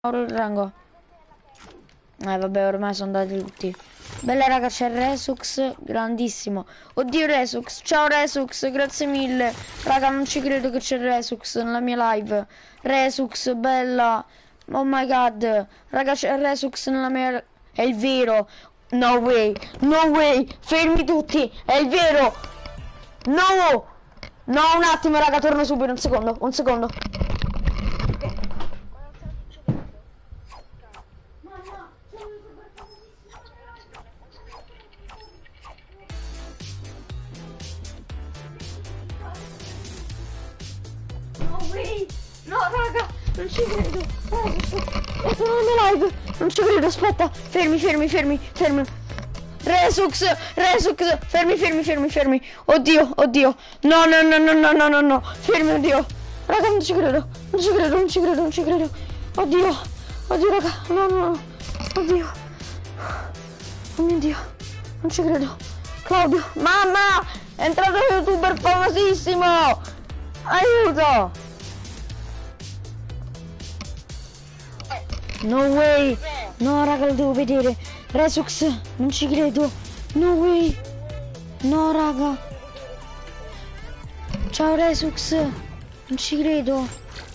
il rango. Vabbè, ormai sono andati tutti. Bella raga, c'è Resux, grandissimo. Oddio Resux, ciao Resux, grazie mille. Raga, non ci credo che c'è Resux nella mia live. Resux, bella. Oh my god. Raga, c'è Resux nella mia... È il vero. No way, no way. Fermi tutti, è il vero. No. No, un attimo raga, torno subito, un secondo, un secondo. No raga, non ci credo. Sono nella live. Non ci credo, aspetta. Fermi. Resux, fermi. Oddio. No. Fermi, oddio. Raga, non ci credo. Oddio, raga. No. Oddio. Oh mio Dio. Non ci credo. Claudio, mamma! È entrato un youtuber famosissimo! Aiuto! No way! No raga, lo devo vedere! Resux, non ci credo! No way! No raga! Ciao Resux! Non ci credo!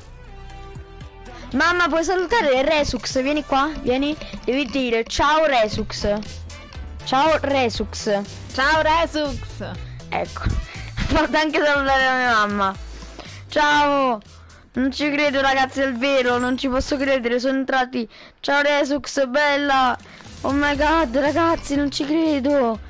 Mamma, puoi salutare Resux? Vieni qua, vieni! Devi dire ciao Resux! Ciao Resux! Ciao Resux! Ecco, fatto anche salutare la mia mamma! Ciao! Non ci credo ragazzi, è il vero, non ci posso credere, sono entrati. Ciao Resux, bella. Oh my god, ragazzi, non ci credo.